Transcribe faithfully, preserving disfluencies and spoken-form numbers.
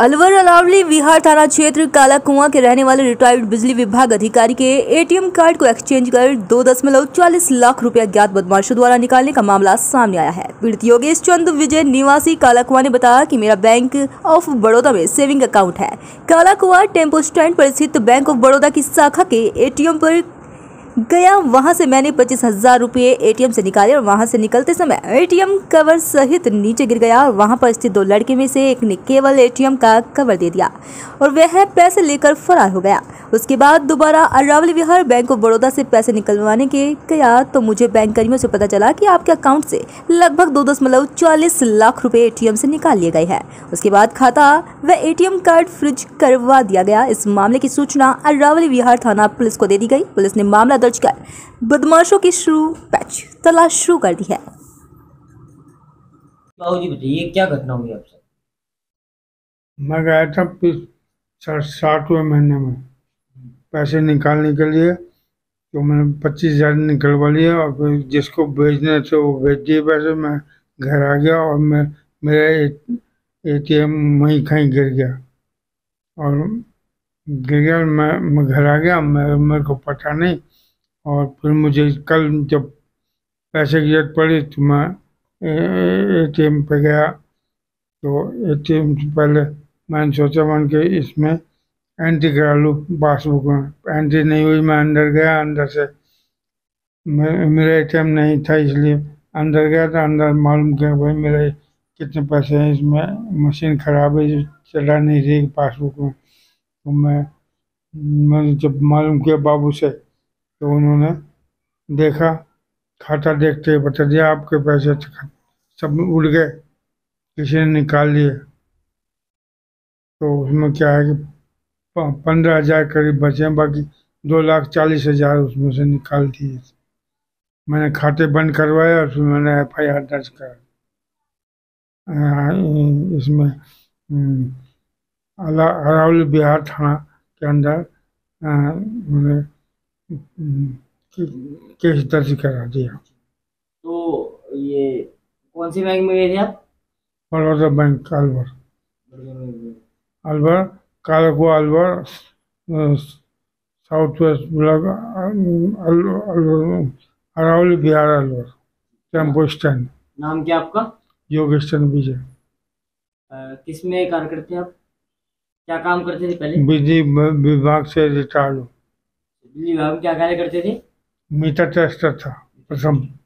अलवर अरावली विहार थाना क्षेत्र काला कुआं के रहने वाले रिटायर्ड बिजली विभाग अधिकारी के एटीएम कार्ड को एक्सचेंज कर दो दशमलव चालीस लाख रुपया ज्ञात बदमाशों द्वारा निकालने का मामला सामने आया है। पीड़ित योगेश चंद विजय निवासी काला कुआं ने बताया कि मेरा बैंक ऑफ बड़ौदा में सेविंग अकाउंट है। काला कुआं टेम्पो स्टैंड पर स्थित बैंक ऑफ बड़ौदा की शाखा के एटीएम पर गया। वहां से मैंने पच्चीस हजार रुपये एटीएम से निकाले और वहां से निकलते समय एटीएम कवर सहित नीचे गिर गया और वहां पर स्थित दो लड़के में से एक ने केवल एटीएम का कवर दे दिया और वह पैसे लेकर फरार हो गया। उसके बाद दोबारा अरावली विहार बैंक ऑफ बड़ौदा से पैसे निकलवाने के गया तो मुझे बैंक कर्मियों से पता चला कि आपके अकाउंट से लगभग दो दशमलव चालीस लाख रुपए एटीएम से निकाल लिए गए हैं। उसके बाद खाता व एटीएम कार्ड फ्रीज करवा दिया गया। इस मामले की सूचना अरावली विहार थाना पुलिस को दे दी गई। पुलिस ने मामला दर्ज कर बदमाशों की शुरू पैच तलाश शुरू कर दी है। बाबूजी बताइए क्या घटना हुई आपसे? मैं गया था साठवें महीने में पैसे निकालने के लिए, तो मैंने पच्चीस हजार निकलवा लिया और फिर जिसको भेजने थे वो भेज दिए पैसे। मैं घर आ गया और मैं मेरा एटीएम वहीं कहीं गिर गया और गिर गया मैं मैं घर आ गया। मैं मेरे को पता नहीं और फिर मुझे कल जब पैसे की जरूरत पड़ी तो मैं एटीएम पे गया। तो एटीएम से पहले मैंने सोचा मन के इसमें एंट्री करा लूँ पासबुक में। एंट्री नहीं हुई। मैं अंदर गया, अंदर से मेरा एटीएम नहीं था इसलिए अंदर गया था। अंदर मालूम किया भाई मेरे कितने पैसे हैं, इसमें मशीन ख़राब है, चला नहीं रही पासबुक में। तो मैं मैंने जब मालूम किया बाबू से तो उन्होंने देखा, खाता देखते ही बता दिया आपके पैसे सब उड़ गए, किसी ने निकाल लिए। तो उसमें क्या है कि पंद्रह हजार करीब बचे हैं, बाकी दो लाख चालीस हजार उसमें से निकाल दिए। मैंने खाते बंद करवाया और फिर मैंने एफ आई आर दर्ज करा। इसमें अरावली बिहार थाना के अंदर मैंने केस दर्ज करा दिया। तो ये कौन सी बैंक में गए थे आप? Baroda bank Alwar. Alwar Kala Kuan Alwar south west block Aravali Vihar Alwar tempo stand. नाम क्या आपका? योगेश चंद विजय। किस में कार्य करते हैं आप? क्या काम करते थे पहले? बिजली विभाग से रिटायर्ड हूँ। बिजली विभाग में क्या कार्य करते थे? मीटर टेस्टर था प्रथम।